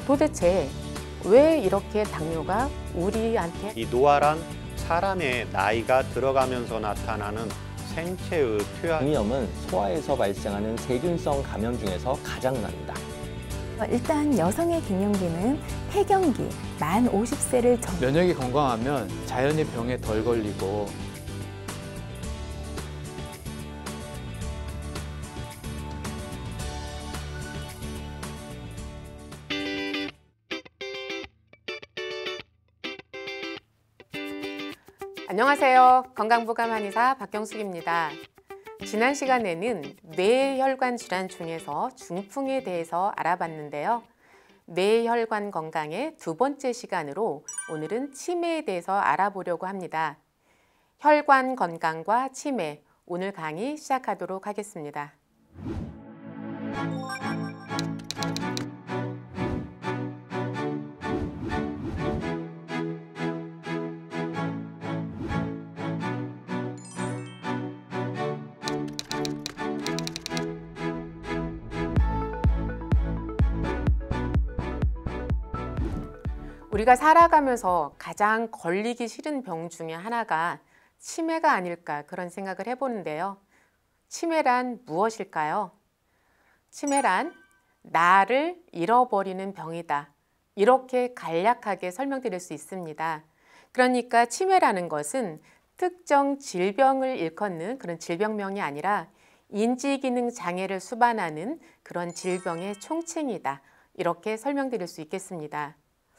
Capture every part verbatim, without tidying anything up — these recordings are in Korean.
도대체 왜 이렇게 당뇨가 우리한테 이 노화란 사람의 나이가 들어가면서 나타나는 생체의 퇴화. 감염은 소화에서 발생하는 세균성 감염 중에서 가장 납니다. 일단 여성의 갱년기는 폐경기, 만 오십 세를 전 면역이 건강하면 자연히 병에 덜 걸리고 안녕하세요. 건강보감 한의사 박경숙입니다. 지난 시간에는 뇌혈관 질환 중에서 중풍에 대해서 알아봤는데요. 뇌혈관 건강의 두 번째 시간으로 오늘은 치매에 대해서 알아보려고 합니다. 혈관 건강과 치매, 오늘 강의 시작하도록 하겠습니다. 우리가 살아가면서 가장 걸리기 싫은 병 중에 하나가 치매가 아닐까 그런 생각을 해보는데요. 치매란 무엇일까요? 치매란 나를 잃어버리는 병이다. 이렇게 간략하게 설명드릴 수 있습니다. 그러니까 치매라는 것은 특정 질병을 일컫는 그런 질병명이 아니라 인지기능 장애를 수반하는 그런 질병의 총칭이다. 이렇게 설명드릴 수 있겠습니다.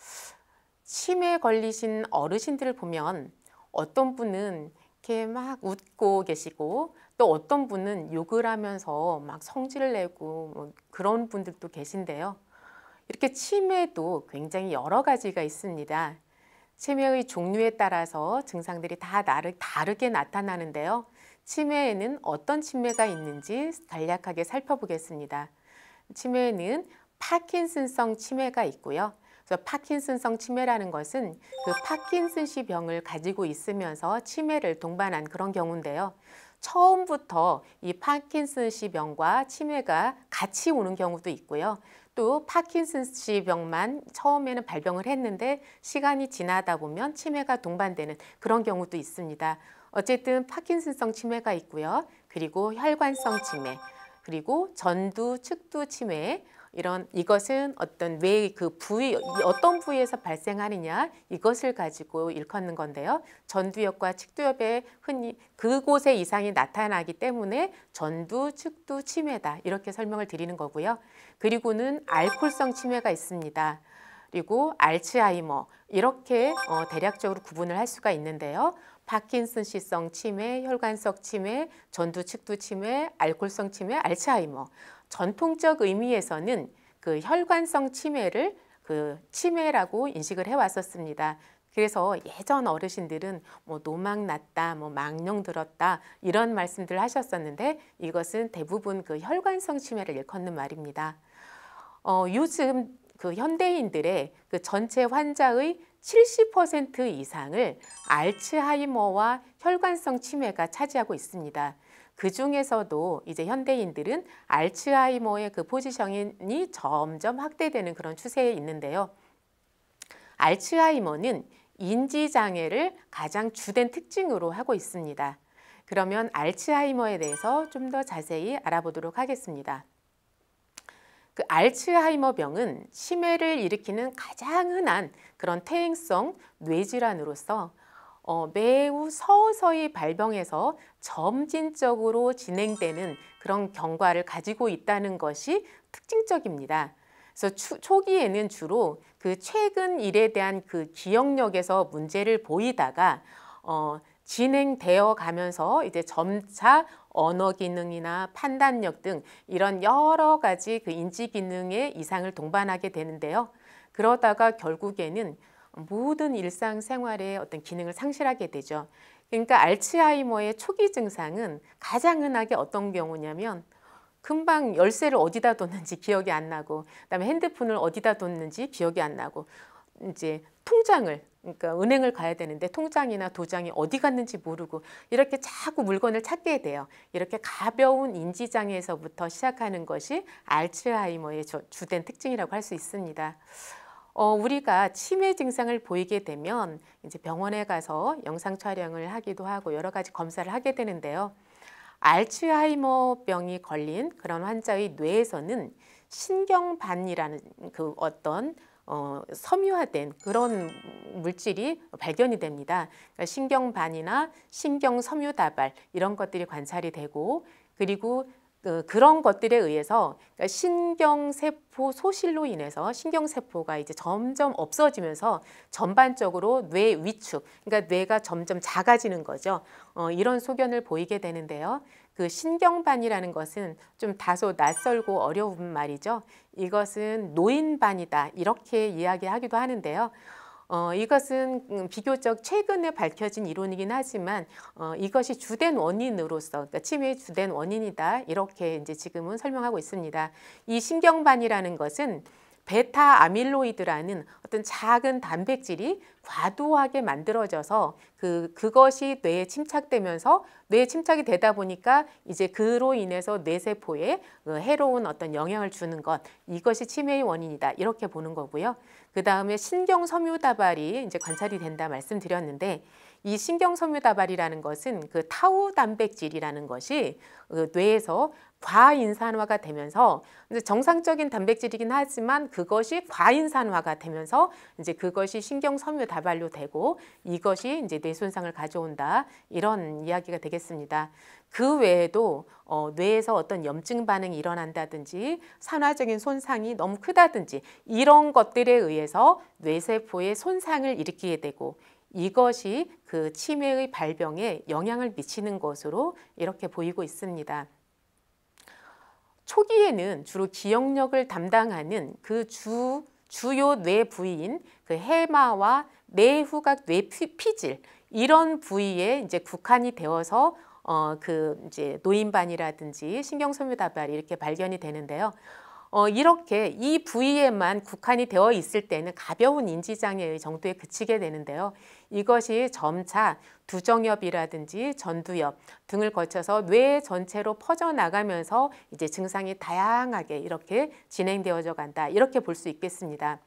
치매에 걸리신 어르신들을 보면 어떤 분은 이렇게 막 웃고 계시고 또 어떤 분은 욕을 하면서 막 성질을 내고 뭐 그런 분들도 계신데요. 이렇게 치매도 굉장히 여러 가지가 있습니다. 치매의 종류에 따라서 증상들이 다 다르게 나타나는데요. 치매에는 어떤 치매가 있는지 간략하게 살펴보겠습니다. 치매에는 파킨슨성 치매가 있고요. 그래서 파킨슨성 치매라는 것은 그 파킨슨씨 병을 가지고 있으면서 치매를 동반한 그런 경우인데요. 처음부터 이 파킨슨씨 병과 치매가 같이 오는 경우도 있고요. 또 파킨슨씨 병만 처음에는 발병을 했는데 시간이 지나다 보면 치매가 동반되는 그런 경우도 있습니다. 어쨌든 파킨슨성 치매가 있고요. 그리고 혈관성 치매, 그리고 전두, 측두 치매, 이런 이것은 어떤 뇌의 그 부위, 어떤 부위에서 발생하느냐 이것을 가지고 일컫는 건데요. 전두엽과 측두엽에 흔히 그곳에 이상이 나타나기 때문에 전두, 측두 치매다 이렇게 설명을 드리는 거고요. 그리고는 알코올성 치매가 있습니다. 그리고 알츠하이머 이렇게 어, 대략적으로 구분을 할 수가 있는데요. 파킨슨씨성 치매, 혈관성 치매, 전두, 측두 치매, 알코올성 치매, 알츠하이머. 전통적 의미에서는 그 혈관성 치매를 그 치매라고 인식을 해왔었습니다. 그래서 예전 어르신들은 뭐 노막 났다, 뭐 망령 들었다 이런 말씀들 하셨었는데 이것은 대부분 그 혈관성 치매를 일컫는 말입니다. 어, 요즘 그 현대인들의 그 전체 환자의 칠십 퍼센트 이상을 알츠하이머와 혈관성 치매가 차지하고 있습니다. 그 중에서도 이제 현대인들은 알츠하이머의 그 포지션이 점점 확대되는 그런 추세에 있는데요. 알츠하이머는 인지장애를 가장 주된 특징으로 하고 있습니다. 그러면 알츠하이머에 대해서 좀 더 자세히 알아보도록 하겠습니다. 그 알츠하이머 병은 치매를 일으키는 가장 흔한 그런 퇴행성 뇌질환으로서 어, 매우 서서히 발병해서 점진적으로 진행되는 그런 경과를 가지고 있다는 것이 특징적입니다. 그래서 추, 초기에는 주로 그 최근 일에 대한 그 기억력에서 문제를 보이다가 어, 진행되어 가면서 이제 점차 언어 기능이나 판단력 등 이런 여러 가지 그 인지 기능의 이상을 동반하게 되는데요. 그러다가 결국에는 모든 일상생활의 어떤 기능을 상실하게 되죠. 그러니까 알츠하이머의 초기 증상은 가장 흔하게 어떤 경우냐면 금방 열쇠를 어디다 뒀는지 기억이 안 나고 그다음에 핸드폰을 어디다 뒀는지 기억이 안 나고 이제 통장을 그러니까 은행을 가야 되는데 통장이나 도장이 어디 갔는지 모르고 이렇게 자꾸 물건을 찾게 돼요. 이렇게 가벼운 인지장애에서부터 시작하는 것이 알츠하이머의 주된 특징이라고 할 수 있습니다. 어, 우리가 치매 증상을 보이게 되면 이제 병원에 가서 영상 촬영을 하기도 하고 여러 가지 검사를 하게 되는데요. 알츠하이머병이 걸린 그런 환자의 뇌에서는 신경반이라는 그 어떤 어, 섬유화된 그런 물질이 발견이 됩니다. 그러니까 신경반이나 신경섬유다발 이런 것들이 관찰이 되고 그리고 그, 그런 것들에 의해서 그러니까 신경세포 소실로 인해서 신경세포가 이제 점점 없어지면서 전반적으로 뇌 위축, 그러니까 뇌가 점점 작아지는 거죠. 어, 이런 소견을 보이게 되는데요. 그 신경반이라는 것은 좀 다소 낯설고 어려운 말이죠. 이것은 노인반이다 이렇게 이야기하기도 하는데요. 어, 이것은 비교적 최근에 밝혀진 이론이긴 하지만 어, 이것이 주된 원인으로서 그러니까 치매의 주된 원인이다 이렇게 이제 지금은 설명하고 있습니다. 이 신경반이라는 것은 베타 아밀로이드라는 어떤 작은 단백질이 과도하게 만들어져서 그, 그것이 뇌에 침착되면서 뇌에 침착이 되다 보니까 이제 그로 인해서 뇌세포에 해로운 어떤 영향을 주는 것, 이것이 치매의 원인이다 이렇게 보는 거고요. 그 다음에 신경섬유다발이 이제 관찰이 된다 말씀드렸는데 이 신경섬유다발이라는 것은 그 타우 단백질이라는 것이 그 뇌에서 과인산화가 되면서 이제 정상적인 단백질이긴 하지만 그것이 과인산화가 되면서 이제 그것이 신경섬유다발로 되고 이것이 이제 뇌 손상을 가져온다 이런 이야기가 되겠습니다. 그 외에도 어, 뇌에서 어떤 염증 반응이 일어난다든지 산화적인 손상이 너무 크다든지 이런 것들에 의해서 뇌세포의 손상을 일으키게 되고 이것이 그 치매의 발병에 영향을 미치는 것으로 이렇게 보이고 있습니다. 초기에는 주로 기억력을 담당하는 그 주, 주요 뇌 부위인 그 해마와 내후각 뇌피질 이런 부위에 이제 국한이 되어서 어, 그 이제 노인반이라든지 신경섬유다발이 이렇게 발견이 되는데요. 어, 이렇게 이 부위에만 국한이 되어 있을 때는 가벼운 인지장애의 정도에 그치게 되는데요. 이것이 점차 두정엽이라든지 전두엽 등을 거쳐서 뇌 전체로 퍼져나가면서 이제 증상이 다양하게 이렇게 진행되어져 간다. 이렇게 볼 수 있겠습니다.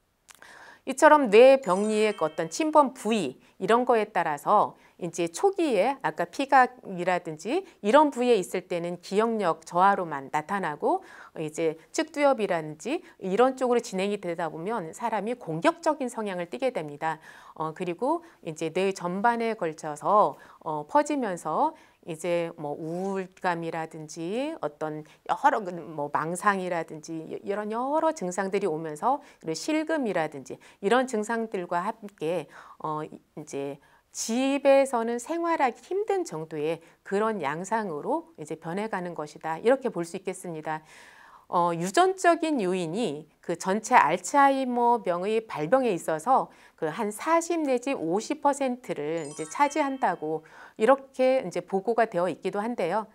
이처럼 뇌 병리의 어떤 침범 부위 이런 거에 따라서 이제 초기에 아까 피각이라든지 이런 부위에 있을 때는 기억력 저하로만 나타나고 이제 측두엽이라든지 이런 쪽으로 진행이 되다 보면 사람이 공격적인 성향을 띠게 됩니다. 어, 그리고 이제 뇌 전반에 걸쳐서 어, 퍼지면서 이제 뭐 우울감이라든지 어떤 여러 뭐 망상이라든지 이런 여러 증상들이 오면서 실금이라든지 이런 증상들과 함께 어 이제 집에서는 생활하기 힘든 정도의 그런 양상으로 이제 변해가는 것이다 이렇게 볼 수 있겠습니다. 어, 유전적인 요인이 그 전체 알츠하이머병의 발병에 있어서 그 한 사십 내지 오십 퍼센트를 이제 차지한다고 이렇게 이제 보고가 되어 있기도 한데요.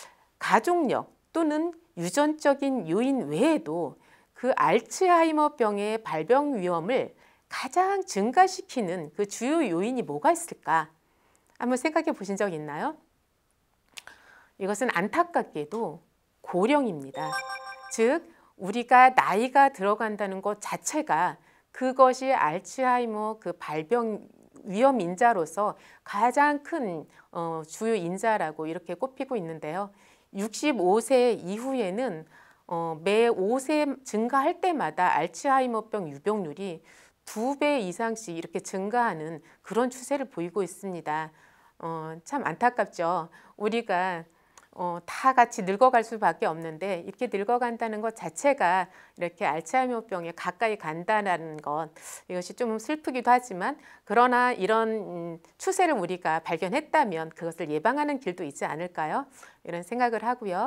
가족력 또는 유전적인 요인 외에도 그 알츠하이머병의 발병 위험을 가장 증가시키는 그 주요 요인이 뭐가 있을까? 한번 생각해 보신 적 있나요? 이것은 안타깝게도 고령입니다. 즉 우리가 나이가 들어간다는 것 자체가 그것이 알츠하이머 그 발병 위험 인자로서 가장 큰 어, 주요 인자라고 이렇게 꼽히고 있는데요. 육십오 세 이후에는 어, 매 오 세 증가할 때마다 알츠하이머병 유병률이 두 배 이상씩 이렇게 증가하는 그런 추세를 보이고 있습니다. 어, 참 안타깝죠. 우리가 어, 다 같이 늙어갈 수밖에 없는데 이렇게 늙어간다는 것 자체가 이렇게 알츠하이머병에 가까이 간다는 것 이것이 좀 슬프기도 하지만 그러나 이런 음, 추세를 우리가 발견했다면 그것을 예방하는 길도 있지 않을까요? 이런 생각을 하고요.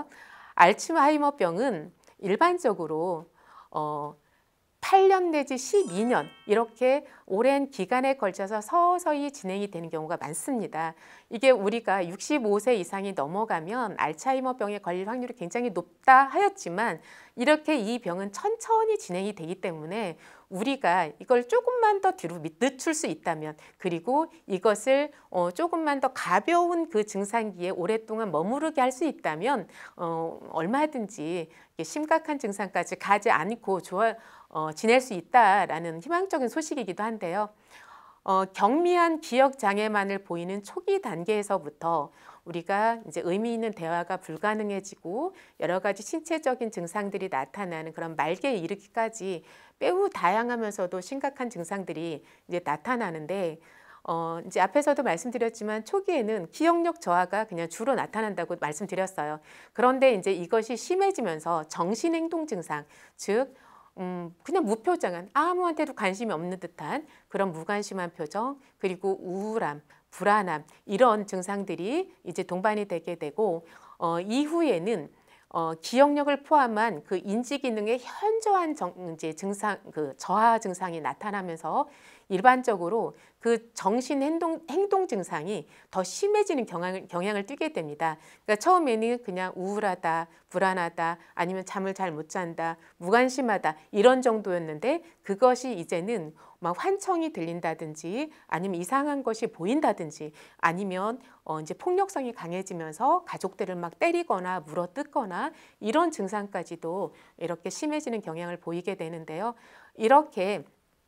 알츠하이머병은 일반적으로 어, 팔 년 내지 십이 년 이렇게 오랜 기간에 걸쳐서 서서히 진행이 되는 경우가 많습니다. 이게 우리가 육십오 세 이상이 넘어가면 알츠하이머병에 걸릴 확률이 굉장히 높다 하였지만 이렇게 이 병은 천천히 진행이 되기 때문에 우리가 이걸 조금만 더 뒤로 늦출 수 있다면, 그리고 이것을 어 조금만 더 가벼운 그 증상기에 오랫동안 머무르게 할 수 있다면 어 얼마든지 심각한 증상까지 가지 않고 좋아 어 지낼 수 있다라는 희망적인 소식이기도 한데요. 어, 경미한 기억 장애만을 보이는 초기 단계에서부터 우리가 이제 의미 있는 대화가 불가능해지고 여러 가지 신체적인 증상들이 나타나는 그런 말기에 이르기까지 매우 다양하면서도 심각한 증상들이 이제 나타나는데, 어, 이제 앞에서도 말씀드렸지만 초기에는 기억력 저하가 그냥 주로 나타난다고 말씀드렸어요. 그런데 이제 이것이 심해지면서 정신행동 증상, 즉 음, 그냥 무표정한, 아무한테도 관심이 없는 듯한 그런 무관심한 표정, 그리고 우울함, 불안함, 이런 증상들이 이제 동반이 되게 되고, 어, 이후에는 어, 기억력을 포함한 그 인지 기능의 현저한 정, 이제 증상, 그 저하 증상이 나타나면서 일반적으로 그 정신 행동, 행동 증상이 더 심해지는 경향을, 경향을 띠게 됩니다. 그러니까 처음에는 그냥 우울하다, 불안하다, 아니면 잠을 잘 못 잔다, 무관심하다, 이런 정도였는데 그것이 이제는 막 환청이 들린다든지, 아니면 이상한 것이 보인다든지, 아니면 어 이제 폭력성이 강해지면서 가족들을 막 때리거나 물어뜯거나 이런 증상까지도 이렇게 심해지는 경향을 보이게 되는데요. 이렇게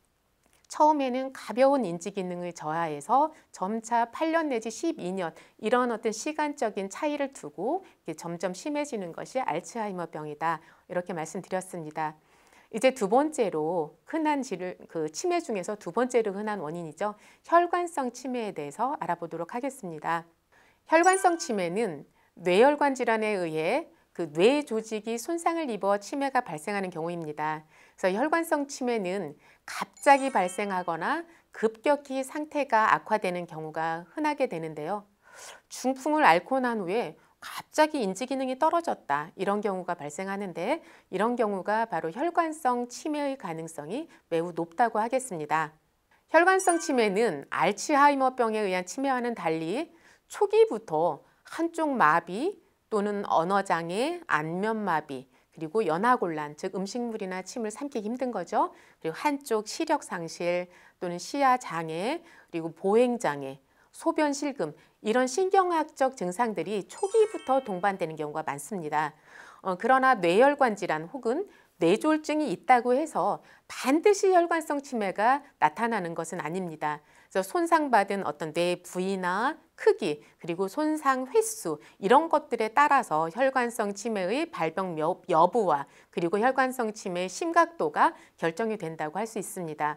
처음에는 가벼운 인지 기능의 저하에서 점차 팔 년 내지 십이 년 이런 어떤 시간적인 차이를 두고 점점 심해지는 것이 알츠하이머병이다, 이렇게 말씀드렸습니다. 이제 두 번째로 흔한 질을, 그 치매 중에서 두 번째로 흔한 원인이죠. 혈관성 치매에 대해서 알아보도록 하겠습니다. 혈관성 치매는 뇌혈관 질환에 의해 그 뇌 조직이 손상을 입어 치매가 발생하는 경우입니다. 그래서 혈관성 치매는 갑자기 발생하거나 급격히 상태가 악화되는 경우가 흔하게 되는데요. 중풍을 앓고 난 후에 갑자기 인지 기능이 떨어졌다, 이런 경우가 발생하는데, 이런 경우가 바로 혈관성 치매의 가능성이 매우 높다고 하겠습니다. 혈관성 치매는 알츠하이머병에 의한 치매와는 달리 초기부터 한쪽 마비 또는 언어장애, 안면마비, 그리고 연하곤란, 즉 음식물이나 침을 삼키기 힘든 거죠. 그리고 한쪽 시력상실 또는 시야장애, 그리고 보행장애, 소변실금, 이런 신경학적 증상들이 초기부터 동반되는 경우가 많습니다. 어, 그러나 뇌혈관 질환 혹은 뇌졸중이 있다고 해서 반드시 혈관성 치매가 나타나는 것은 아닙니다. 그래서 손상받은 어떤 뇌 부위나 크기, 그리고 손상 횟수, 이런 것들에 따라서 혈관성 치매의 발병 여부와 그리고 혈관성 치매의 심각도가 결정이 된다고 할 수 있습니다.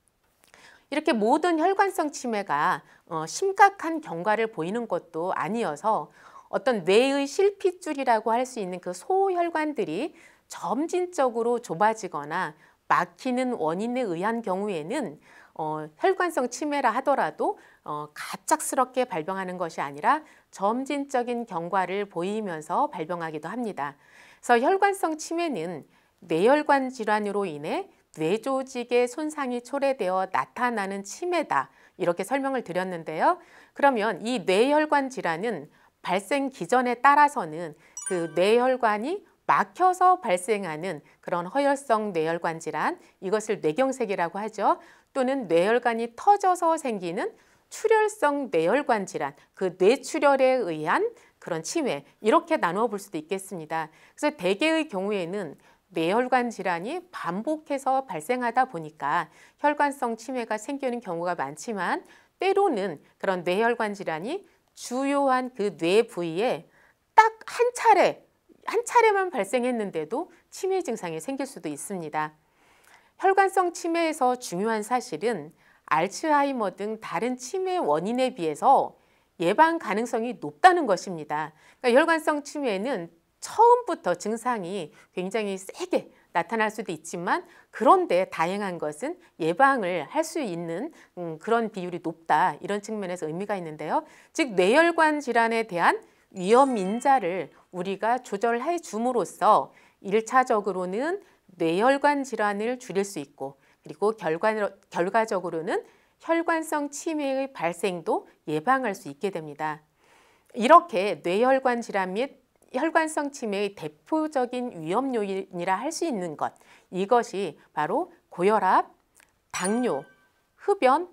이렇게 모든 혈관성 치매가 어, 심각한 경과를 보이는 것도 아니어서 어떤 뇌의 실핏줄이라고 할 수 있는 그 소혈관들이 점진적으로 좁아지거나 막히는 원인에 의한 경우에는 어, 혈관성 치매라 하더라도 어, 갑작스럽게 발병하는 것이 아니라 점진적인 경과를 보이면서 발병하기도 합니다. 그래서 혈관성 치매는 뇌혈관 질환으로 인해 뇌조직의 손상이 초래되어 나타나는 치매다, 이렇게 설명을 드렸는데요. 그러면 이 뇌혈관 질환은 발생 기전에 따라서는 그 뇌혈관이 막혀서 발생하는 그런 허혈성 뇌혈관 질환, 이것을 뇌경색이라고 하죠. 또는 뇌혈관이 터져서 생기는 출혈성 뇌혈관 질환, 그 뇌출혈에 의한 그런 치매, 이렇게 나누어 볼 수도 있겠습니다. 그래서 대개의 경우에는 뇌혈관 질환이 반복해서 발생하다 보니까 혈관성 치매가 생기는 경우가 많지만, 때로는 그런 뇌혈관 질환이 주요한 그 뇌 부위에 딱 한 차례, 한 차례만 발생했는데도 치매 증상이 생길 수도 있습니다. 혈관성 치매에서 중요한 사실은 알츠하이머 등 다른 치매 원인에 비해서 예방 가능성이 높다는 것입니다. 그러니까 혈관성 치매는 처음부터 증상이 굉장히 세게 나타날 수도 있지만, 그런데 다행한 것은 예방을 할 수 있는 음, 그런 비율이 높다, 이런 측면에서 의미가 있는데요. 즉 뇌혈관 질환에 대한 위험 인자를 우리가 조절해 줌으로써 일 차적으로는 뇌혈관 질환을 줄일 수 있고, 그리고 결과, 결과적으로는 혈관성 치매의 발생도 예방할 수 있게 됩니다. 이렇게 뇌혈관 질환 및 혈관성 치매의 대표적인 위험 요인이라 할 수 있는 것, 이것이 바로 고혈압, 당뇨, 흡연,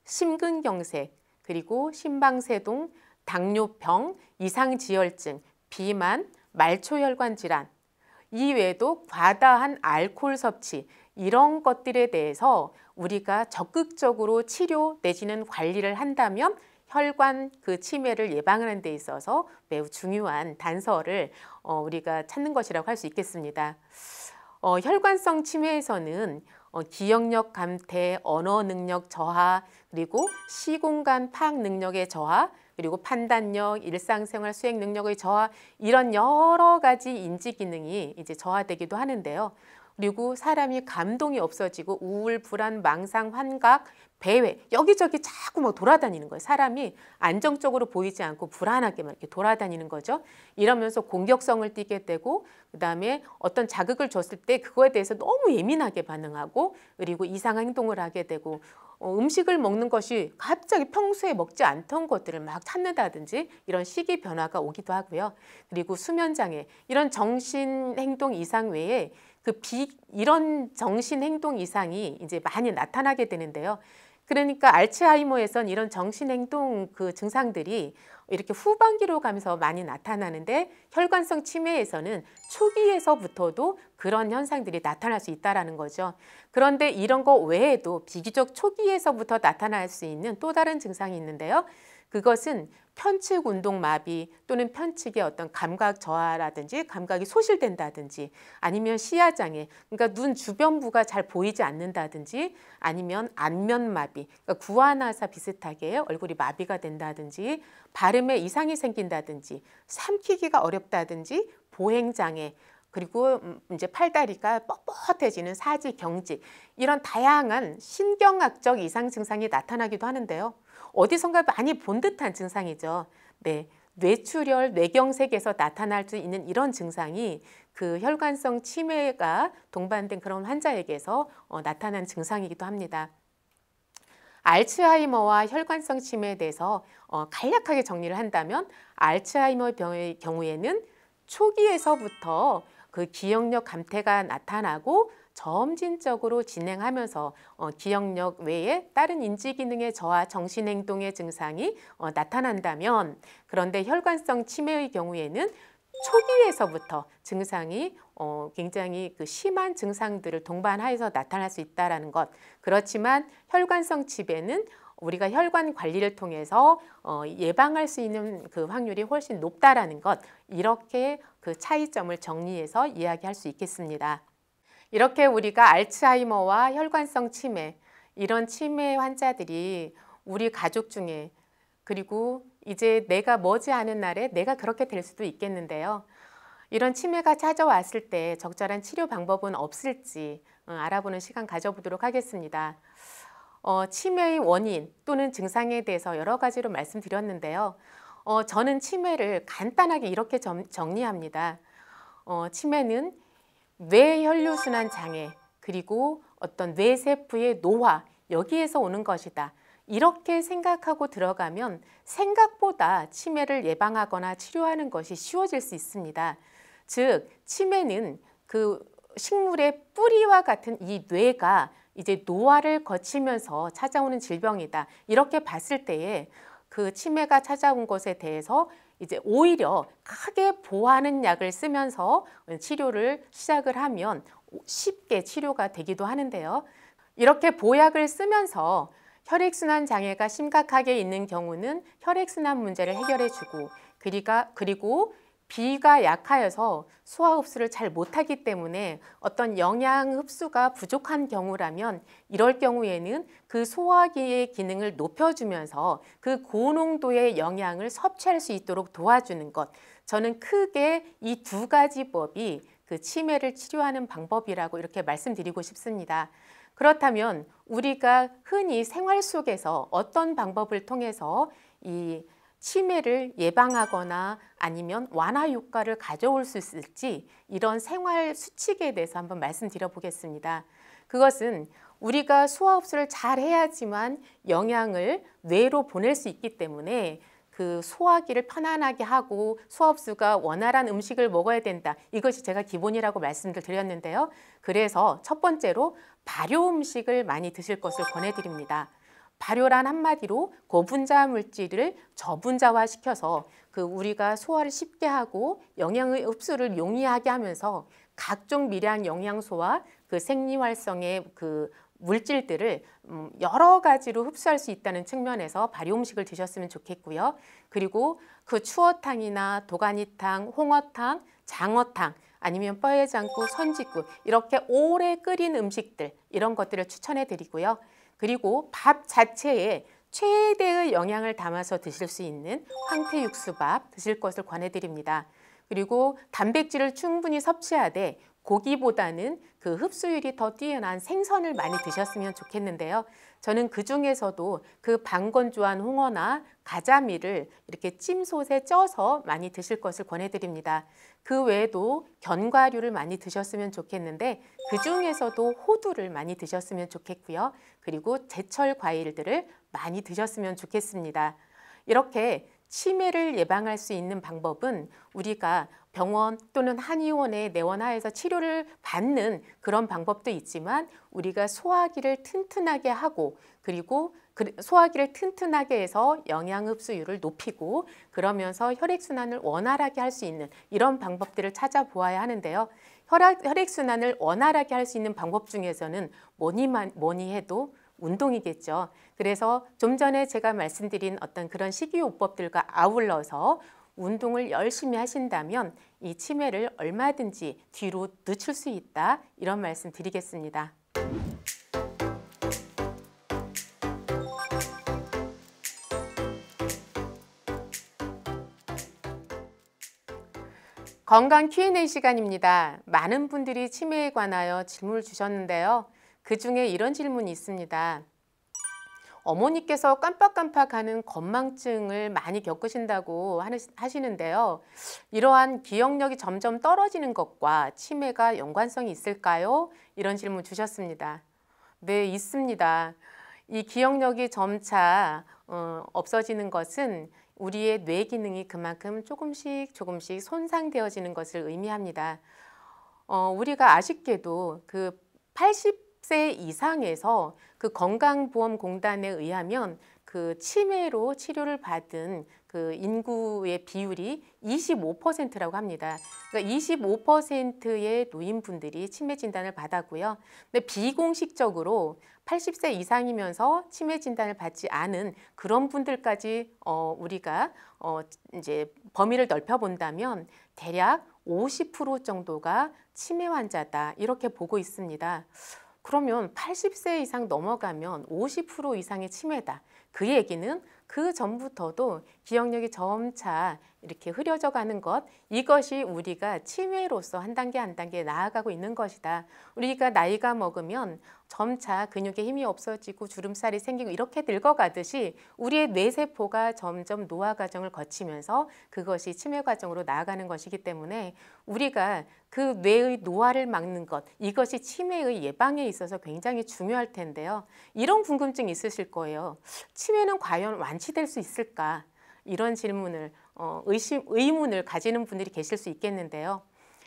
심근경색, 그리고 심방세동, 당뇨병, 이상지혈증, 비만, 말초혈관 질환, 이외에도 과다한 알코올 섭취, 이런 것들에 대해서 우리가 적극적으로 치료 내지는 관리를 한다면 혈관 그 치매를 예방하는 데 있어서 매우 중요한 단서를 어, 우리가 찾는 것이라고 할 수 있겠습니다. 어, 혈관성 치매에서는 어, 기억력 감퇴, 언어 능력 저하, 그리고 시공간 파악 능력의 저하, 그리고 판단력, 일상생활 수행 능력의 저하, 이런 여러 가지 인지 기능이 이제 저하되기도 하는데요. 그리고 사람이 감동이 없어지고 우울, 불안, 망상, 환각, 배회, 여기저기 자꾸 뭐 돌아다니는 거예요. 사람이 안정적으로 보이지 않고 불안하게 막 이렇게 돌아다니는 거죠. 이러면서 공격성을 띠게 되고, 그 다음에 어떤 자극을 줬을 때 그거에 대해서 너무 예민하게 반응하고, 그리고 이상한 행동을 하게 되고, 어, 음식을 먹는 것이 갑자기 평소에 먹지 않던 것들을 막 찾는다든지 이런 식이 변화가 오기도 하고요. 그리고 수면장애, 이런 정신행동 이상 외에 그 비, 이런 정신행동 이상이 이제 많이 나타나게 되는데요. 그러니까 알츠하이머에선 이런 정신행동 그 증상들이 이렇게 후반기로 가면서 많이 나타나는데, 혈관성 치매에서는 초기에서부터도 그런 현상들이 나타날 수 있다는 거죠. 그런데 이런 거 외에도 비교적 초기에서부터 나타날 수 있는 또 다른 증상이 있는데요. 그것은 편측 운동 마비 또는 편측의 어떤 감각 저하라든지 감각이 소실된다든지, 아니면 시야 장애, 그러니까 눈 주변부가 잘 보이지 않는다든지, 아니면 안면 마비, 그러니까 구안화사 비슷하게 얼굴이 마비가 된다든지, 발음에 이상이 생긴다든지, 삼키기가 어렵다든지, 보행 장애, 그리고 이제 팔다리가 뻣뻣해지는 사지 경직, 이런 다양한 신경학적 이상 증상이 나타나기도 하는데요. 어디선가 많이 본 듯한 증상이죠. 네, 뇌출혈, 뇌경색에서 나타날 수 있는 이런 증상이 그 혈관성 치매가 동반된 그런 환자에게서 어, 나타난 증상이기도 합니다. 알츠하이머와 혈관성 치매에 대해서 어, 간략하게 정리를 한다면, 알츠하이머 병의 경우에는 초기에서부터 그 기억력 감퇴가 나타나고 점진적으로 진행하면서 어, 기억력 외에 다른 인지기능의 저하, 정신행동의 증상이 어, 나타난다면, 그런데 혈관성 치매의 경우에는 초기에서부터 증상이 어, 굉장히 그 심한 증상들을 동반하여서 나타날 수 있다는 것. 그렇지만 혈관성 치매는 우리가 혈관 관리를 통해서 어, 예방할 수 있는 그 확률이 훨씬 높다라는 것, 이렇게 그 차이점을 정리해서 이야기할 수 있겠습니다. 이렇게 우리가 알츠하이머와 혈관성 치매, 이런 치매 환자들이 우리 가족 중에, 그리고 이제 내가 머지않은 날에 내가 그렇게 될 수도 있겠는데요. 이런 치매가 찾아왔을 때 적절한 치료 방법은 없을지 어, 알아보는 시간 가져보도록 하겠습니다. 어, 치매의 원인 또는 증상에 대해서 여러 가지로 말씀드렸는데요. 어, 저는 치매를 간단하게 이렇게 점, 정리합니다. 어, 치매는 뇌혈류순환 장애, 그리고 어떤 뇌세포의 노화, 여기에서 오는 것이다. 이렇게 생각하고 들어가면 생각보다 치매를 예방하거나 치료하는 것이 쉬워질 수 있습니다. 즉, 치매는 그 식물의 뿌리와 같은 이 뇌가 이제 노화를 거치면서 찾아오는 질병이다. 이렇게 봤을 때에 그 치매가 찾아온 것에 대해서 이제 오히려 크게 보하는 약을 쓰면서 치료를 시작을 하면 쉽게 치료가 되기도 하는데요. 이렇게 보약을 쓰면서 혈액순환 장애가 심각하게 있는 경우는 혈액순환 문제를 해결해주고, 그리고 비가 약하여서 소화 흡수를 잘 못하기 때문에 어떤 영양 흡수가 부족한 경우라면, 이럴 경우에는 그 소화기의 기능을 높여주면서 그 고농도의 영양을 섭취할 수 있도록 도와주는 것, 저는 크게 이 두 가지 법이 그 치매를 치료하는 방법이라고 이렇게 말씀드리고 싶습니다. 그렇다면 우리가 흔히 생활 속에서 어떤 방법을 통해서 이 치매를 예방하거나 아니면 완화 효과를 가져올 수 있을지, 이런 생활 수칙에 대해서 한번 말씀드려 보겠습니다. 그것은 우리가 소화 흡수를 잘 해야지만 영양을 뇌로 보낼 수 있기 때문에 그 소화기를 편안하게 하고 소화 흡수가 원활한 음식을 먹어야 된다. 이것이 제가 기본이라고 말씀을 드렸는데요. 그래서 첫 번째로 발효 음식을 많이 드실 것을 권해드립니다. 발효란 한마디로 고분자 물질을 저분자화 시켜서 그 우리가 소화를 쉽게 하고 영양의 흡수를 용이하게 하면서 각종 미량 영양소와 그 생리활성의 그 물질들을 여러 가지로 흡수할 수 있다는 측면에서 발효 음식을 드셨으면 좋겠고요. 그리고 그 추어탕이나 도가니탕, 홍어탕, 장어탕 아니면 뼈해장국, 선짓국 이렇게 오래 끓인 음식들 이런 것들을 추천해 드리고요. 그리고 밥 자체에 최대의 영양을 담아서 드실 수 있는 황태육수밥 드실 것을 권해드립니다. 그리고 단백질을 충분히 섭취하되 고기보다는 그 흡수율이 더 뛰어난 생선을 많이 드셨으면 좋겠는데요. 저는 그 중에서도 그 방건조한 홍어나 가자미를 이렇게 찜솥에 쪄서 많이 드실 것을 권해드립니다. 그 외에도 견과류를 많이 드셨으면 좋겠는데 그 중에서도 호두를 많이 드셨으면 좋겠고요. 그리고 제철 과일들을 많이 드셨으면 좋겠습니다. 이렇게 치매를 예방할 수 있는 방법은 우리가 병원 또는 한의원에 내원하여서 치료를 받는 그런 방법도 있지만 우리가 소화기를 튼튼하게 하고 그리고 소화기를 튼튼하게 해서 영양 흡수율을 높이고 그러면서 혈액순환을 원활하게 할 수 있는 이런 방법들을 찾아보아야 하는데요. 혈액, 혈액순환을 원활하게 할 수 있는 방법 중에서는 뭐니 뭐니 해도 운동이겠죠. 그래서 좀 전에 제가 말씀드린 어떤 그런 식이요법들과 아울러서 운동을 열심히 하신다면 이 치매를 얼마든지 뒤로 늦출 수 있다. 이런 말씀 드리겠습니다. 건강 큐 앤 에이 시간입니다. 많은 분들이 치매에 관하여 질문을 주셨는데요. 그 중에 이런 질문이 있습니다. 어머니께서 깜빡깜빡하는 건망증을 많이 겪으신다고 하시는데요. 이러한 기억력이 점점 떨어지는 것과 치매가 연관성이 있을까요? 이런 질문 주셨습니다. 네, 있습니다. 이 기억력이 점차 어, 없어지는 것은 우리의 뇌 기능이 그만큼 조금씩 조금씩 손상되어지는 것을 의미합니다. 어, 우리가 아쉽게도 그 팔십 세 이상에서 그 건강보험공단에 의하면 그 치매로 치료를 받은 그 인구의 비율이 이십오 퍼센트라고 합니다. 그러니까 이십오 퍼센트의 노인분들이 치매 진단을 받았고요. 근데 비공식적으로 팔십 세 이상이면서 치매 진단을 받지 않은 그런 분들까지 어, 우리가 어, 이제 범위를 넓혀 본다면 대략 오십 퍼센트 정도가 치매 환자다 이렇게 보고 있습니다. 그러면 팔십 세 이상 넘어가면 오십 퍼센트 이상의 치매다. 그 얘기는 그 전부터도 기억력이 점차 이렇게 흐려져 가는 것, 이것이 우리가 치매로서 한 단계 한 단계 나아가고 있는 것이다. 우리가 나이가 먹으면 점차 근육에 힘이 없어지고 주름살이 생기고 이렇게 늙어가듯이 우리의 뇌세포가 점점 노화 과정을 거치면서 그것이 치매 과정으로 나아가는 것이기 때문에 우리가 그 뇌의 노화를 막는 것, 이것이 치매의 예방에 있어서 굉장히 중요할 텐데요. 이런 궁금증이 있으실 거예요. 치매는 과연 완치될 수 있을까? 이런 질문을 어, 의심, 의문을 가지는 분들이 계실 수 있겠는데요.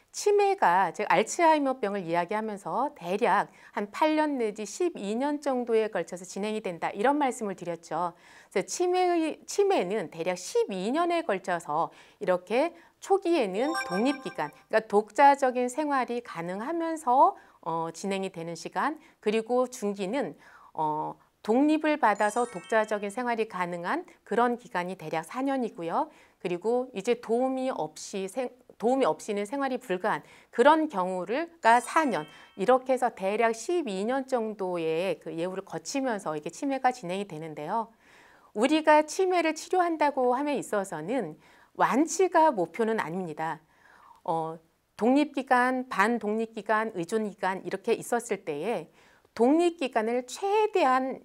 치매가 즉 알츠하이머병을 이야기하면서 대략 한 팔 년 내지 십이 년 정도에 걸쳐서 진행이 된다 이런 말씀을 드렸죠. 그래서 치매의, 치매는 대략 십이 년에 걸쳐서 이렇게 초기에는 독립기간, 그러니까 독자적인 생활이 가능하면서 어, 진행이 되는 시간, 그리고 중기는 어, 독립을 받아서 독자적인 생활이 가능한 그런 기간이 대략 사 년이고요. 그리고 이제 도움이 없이 생, 도움이 없이는 생활이 불가한 그런 경우가 사 년, 이렇게 해서 대략 십이 년 정도의 그 예후를 거치면서 이게 치매가 진행이 되는데요. 우리가 치매를 치료한다고 함에 있어서는 완치가 목표는 아닙니다. 어, 독립기간, 반독립기간, 의존기간 이렇게 있었을 때에 독립기간을 최대한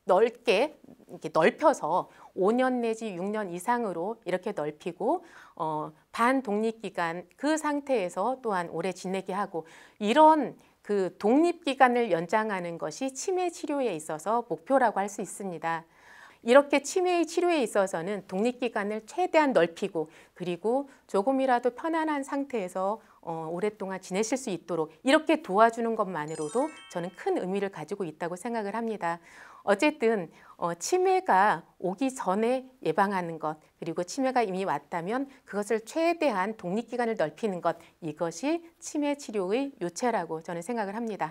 넓게 이렇게 넓혀서 오 년 내지 육 년 이상으로 이렇게 넓히고 어, 반독립기간 그 상태에서 또한 오래 지내게 하고 이런 그 독립기간을 연장하는 것이 치매 치료에 있어서 목표라고 할 수 있습니다. 이렇게 치매의 치료에 있어서는 독립기간을 최대한 넓히고 그리고 조금이라도 편안한 상태에서 어, 오랫동안 지내실 수 있도록 이렇게 도와주는 것만으로도 저는 큰 의미를 가지고 있다고 생각을 합니다. 어쨌든 어, 치매가 오기 전에 예방하는 것 그리고 치매가 이미 왔다면 그것을 최대한 독립기간을 넓히는 것 이것이 치매 치료의 요체라고 저는 생각을 합니다.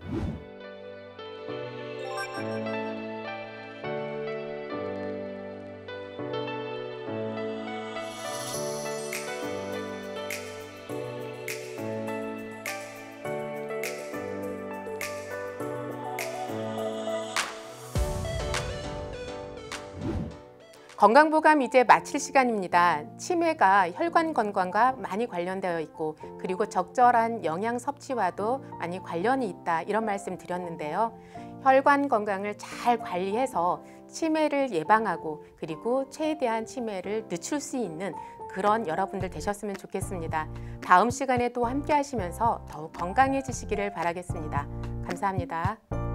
건강보감 이제 마칠 시간입니다. 치매가 혈관 건강과 많이 관련되어 있고 그리고 적절한 영양 섭취와도 많이 관련이 있다 이런 말씀 드렸는데요. 혈관 건강을 잘 관리해서 치매를 예방하고 그리고 최대한 치매를 늦출 수 있는 그런 여러분들 되셨으면 좋겠습니다. 다음 시간에 또 함께 하시면서 더욱 건강해지시기를 바라겠습니다. 감사합니다.